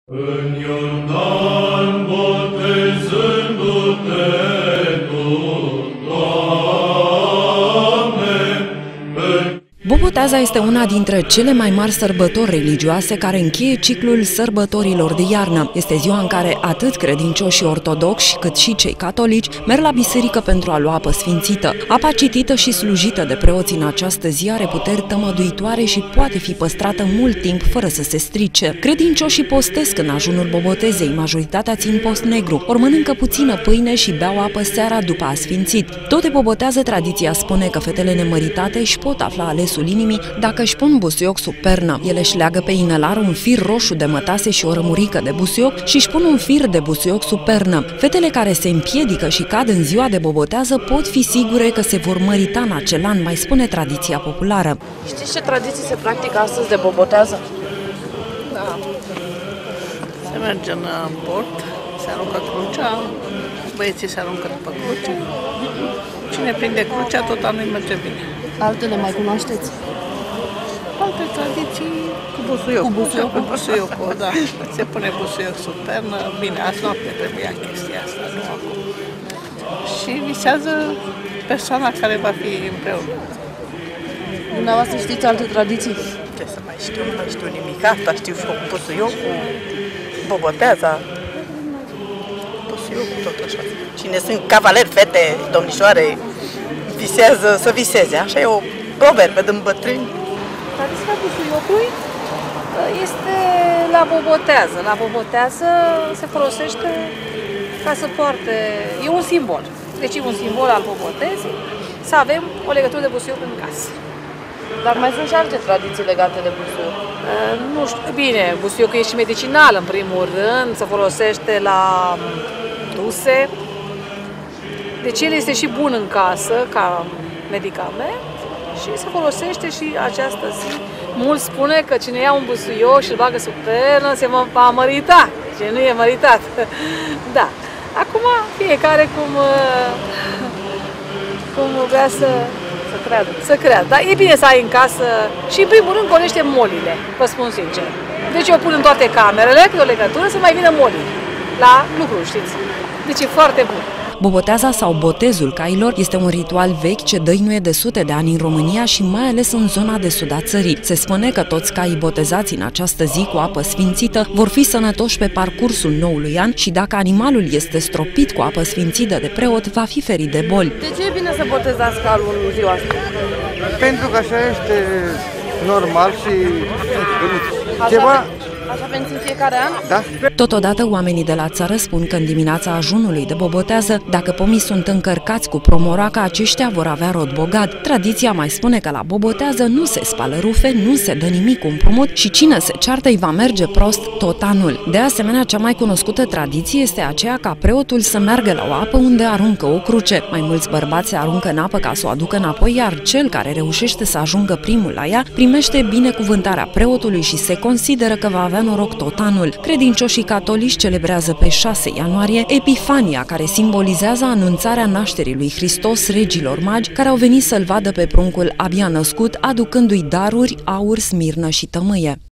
În Iordan botezându-te tu, Doamne, Boboteaza este una dintre cele mai mari sărbători religioase care încheie ciclul sărbătorilor de iarnă. Este ziua în care atât credincioșii ortodoxi cât și cei catolici merg la biserică pentru a lua apă sfințită. Apa citită și slujită de preoți în această zi are puteri tămăduitoare și poate fi păstrată mult timp fără să se strice. Credincioșii postesc în ajunul bobotezei, majoritatea țin post negru, ori mănâncă puțină pâine și beau apă seara după asfințit. Tot de bobotează, tradiția spune că fetele nemăritate își pot afla alesul inimii dacă își pun busuioc sub pernă. Ele își leagă pe inelar un fir roșu de mătase și o rămurică de busuioc și își pun un fir de busuioc sub pernă. Fetele care se împiedică și cad în ziua de bobotează pot fi sigure că se vor mărita în acel an, mai spune tradiția populară. Știți ce tradiții se practică astăzi de bobotează? Da. Se merge în port, se aruncă crucea, băieții se aruncă după cruce. Cine prinde crucea, tot anul îi merge bine. Altele mai cunoașteți? Alte tradiții cu busuioc. Cu busuioc? Cu busuiocul, da. Se pune busuioc sub pernă. Bine, azi noapte trebuia chestia asta, nu acum. Și visează persoana care va fi împreună. Dumneavoastră știți alte tradiții? Ce să mai știu, nu mai știu nimic. Asta știu și eu cu busuiocul, boboteaza. Busuiocul tot așa. Cine sunt cavaleri, fete, domnișoare, visează să viseze. Așa e o proverbă din bătrâni. Tradiția busuiocului este la bobotează. La bobotează se folosește ca să poarte, e un simbol. Deci e un simbol al bobotezii, să avem o legătură de busuioc în casă. Dar mai sunt și alte tradiții legate de busuioc. Nu știu, bine, busuiocul e și medicinal în primul rând, se folosește la duse. Deci el este și bun în casă ca medicament și se folosește și această zi. Mulți spune că cine ia un busuioc și îl bagă sub pernă se va mărita, cine nu e măritat. Da. Acum fiecare cum vrea să creadă. Dar e bine să ai în casă și în primul rând gonește molile, vă spun sincer. Deci eu pun în toate camerele, că e o legătură, să mai vină molii la lucru, știți. Deci e foarte bun. Boboteaza sau botezul cailor este un ritual vechi ce dăinuie de sute de ani în România și mai ales în zona de sud a țării. Se spune că toți caii botezați în această zi cu apă sfințită vor fi sănătoși pe parcursul noului an și dacă animalul este stropit cu apă sfințită de preot, va fi ferit de boli. De ce e bine să botezați calul în ziua asta? Pentru că așa este normal și Așa pentru fiecare an? Da. Totodată, oamenii de la țară spun că în dimineața ajunului de bobotează, dacă pomii sunt încărcați cu promoraca, aceștia vor avea rod bogat. Tradiția mai spune că la bobotează nu se spală rufe, nu se dă nimic cu împrumut și cine se ceartă îi va merge prost tot anul. De asemenea, cea mai cunoscută tradiție este aceea ca preotul să meargă la o apă unde aruncă o cruce. Mai mulți bărbați se aruncă în apă ca să o aducă înapoi, iar cel care reușește să ajungă primul la ea primește binecuvântarea preotului și se consideră că va avea noroc tot anul. Credincioșii catolici celebrează pe 6 ianuarie Epifania, care simbolizează anunțarea nașterii lui Hristos regilor magi care au venit să-l vadă pe pruncul abia născut, aducându-i daruri, aur, smirnă și tămâie.